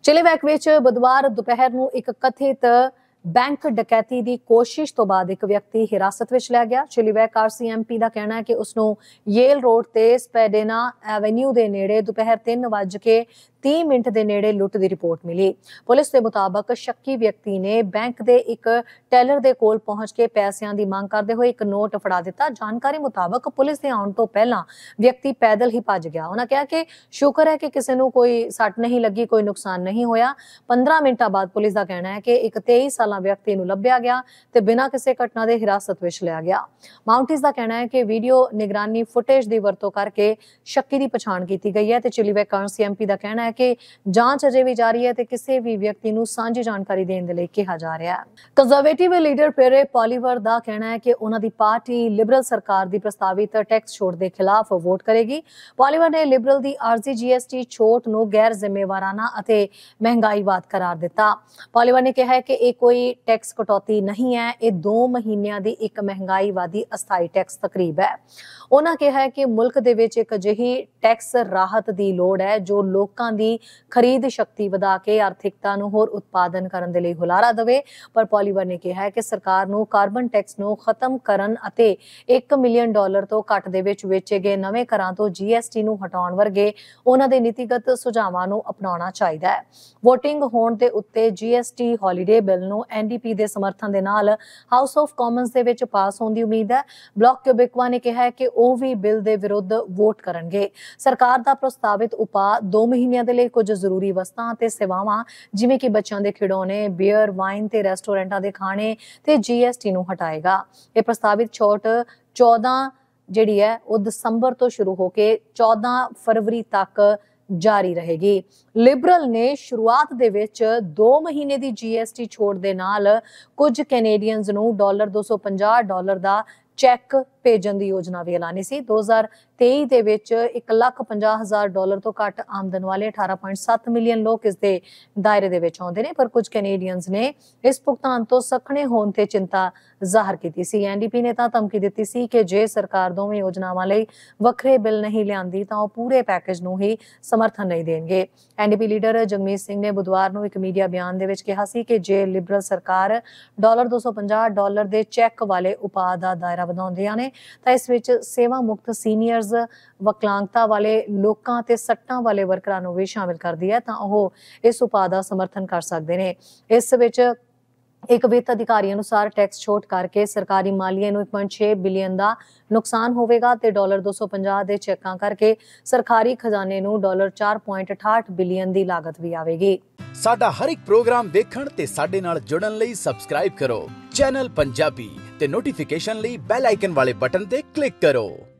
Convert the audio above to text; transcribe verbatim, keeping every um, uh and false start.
चिलीवैक विच बुधवार दोपहर नूं एक कथित बैंक डकैती की कोशिश तो बाद एक व्यक्ति हिरासत में लिया गया। चिलीवैक आरसीएमपी का कहना है कि उसनों येल रोड ते स्पेडेना एवेन्यू के नेड़े दोपहर तीन वज के तीह मिनट के नेड़े लुट की रिपोर्ट मिली। पुलिस के मुताबक शक्की व्यक्ति ने बैंक के एक टेलर के कोल पहुंच के पैसों की मांग करते हुए एक नोट फड़ा दिता। जानकारी मुताबक पुलिस के आने तो पहला व्यक्ति पैदल ही भज गया। उन्होंने कहा कि शुक्र है कि किसी को कोई सट नहीं लगी, कोई नुकसान नहीं होया। पंद्रह मिनटा बाद पुलिस का कहना है कि एक तेईस साल व्यक्ति नूं लभ्या गया ते बिना किसी घटना के हिरासत में लिया गया। माउंटीज का कहना है कि वीडियो निगरानी फुटेज की वरतों करके शक्की की पछाण की गई है। चिलीवैक आरसीएमपी का कहना है कि जांच अजे भी जारी है ते किसी भी व्यक्ति नूं सांझी जानकारी देने लई कहा जा रहा है। कंजरवेटिव लीडर पेरे पॉलीवर का कहना है कि उन्हां दी पार्टी लिबरल सरकार की प्रस्तावित टैक्स छूट के खिलाफ वोट करेगी। पॉलीवर ने लिबरल की आरजी जीएसटी छूट नूं गैर जिम्मेवाराना अते महंगाईवाद करार दिता। पॉलीवर ने कहा है कि यह कोई टैक्स कटौती नहीं है, यह दो महीनों की एक महंगाईवादी अस्थाई टैक्स तकरीब है। उन्होंने कहा है कि मुल्क दे विच एक अजिही टैक्स राहत की लोड़ है जो लोगों की खरीद शक्ति वधा के आर्थिकता नूं होर उत्पादन करन दे लई हुलारा देवे। पर पॉलीवर ने कहा है कि सरकार नूं कार्बन टैक्स नूं खत्म करन अते एक मिलियन डॉलर तो घट दे विच वेचे गए नवे करां तो जीएसटी नूं हटाउण वर्गे उन्हां दे नीतिगत सुझावां नूं अपनाउणा चाहीदा है। वोटिंग होण दे उत्ते जीएसटी हॉलीडे बिल नूं एनडीपी दे समर्थन दे नाल हाउस ऑफ कॉमन्स दे विच पास होण दी उम्मीद है। ब्लॉक क्यूबिकवा ने कहा है कि ਉਹ ਵੀ बिल ਦੇ विरुद्ध वोट करनगे। सरकार ਦਾ ਪ੍ਰਸਤਾਵਿਤ ਉਪਾਅ दो ਮਹੀਨਿਆਂ ਦੇ ਲਈ ਕੁਝ ਜ਼ਰੂਰੀ ਵਸਤਾਂ ਤੇ ਸੇਵਾਵਾਂ ਜਿਵੇਂ ਕਿ ਬੱਚਿਆਂ ਦੇ ਖਿਡੌਣੇ, ਬੀਅਰ, ਵਾਈਨ ਤੇ ਰੈਸਟੋਰੈਂਟਾਂ ਦੇ ਖਾਣੇ ਤੇ ਜੀਐਸਟੀ ਨੂੰ ਹਟਾਏਗਾ। ਇਹ ਪ੍ਰਸਤਾਵਿਤ ਛੋਟ चौदह ਜਿਹੜੀ ਹੈ ਉਹ ਦਸੰਬਰ ਤੋਂ ਸ਼ੁਰੂ ਹੋ ਕੇ चौदह फरवरी तक जारी रहेगी। लिबरल ने शुरुआत दे विच दो महीने की जीएसटी छोड़ दे नाल कुछ कैनेडियंस नूं डॉलर दो सौ पचास डॉलर का चैक भेजन की योजना भी ऐलानी सी। दो हज़ार तेई दे विच एक लाख पंजाह हजार डॉलर तो घट आमदन वाले अठारह पॉइंट सत्त मिलियन लोग इस दे दायरे दे विच आउंदे ने। पर कुछ कैनेडियंस ने इस भुगतान तो सखणे होण ते चिंता जाहिर की सी। एनडीपी ने तां धमकी दित्ती सी कि जे सरकार दोवें योजनावां लई वखरे बिल नहीं लिआंदी तां ओह पूरे पैकेज नूं ही समर्थन नहीं देणगे। एनडीपी लीडर जगमीत सिंह ने बुधवार नूं एक मीडिया बयान दे विच कहा सी कि जे लिबरल सरकार डॉलर दो सौ पचास डॉलर दे चैक वाले उपाਅ दा दायरा ਵਧਾਉਂਦੀਆਂ ਨੇ ਤਾਂ ਇਸ ਵਿੱਚ सेवा मुक्त सीनियर्स विकलांगता वाले लोगों ते सट्टां वाले वर्करां नूं भी शामिल करदी है तां ओह इस उपाਅ दा समर्थन कर सकदे ने। इस विच एक वित्त अधिकारी अनुसार टैक्स छूट करके सरकारी मालीए नूं एक पॉइंट छे बिलियन का नुकसान होवेगा ते डॉलर दो सौ पचास दे चेकां करके सरकारी खजाने नूं डॉलर चार पॉइंट अठाहठ बिलियन की लागत भी आवेगी। साडा हर एक प्रोग्राम देखण ते साडे नाल जुड़न लई सबसक्राइब करो चैनल पंजाबी ते नोटिफिकेशन लई बेल आइकन वाले बटन ते क्लिक करो।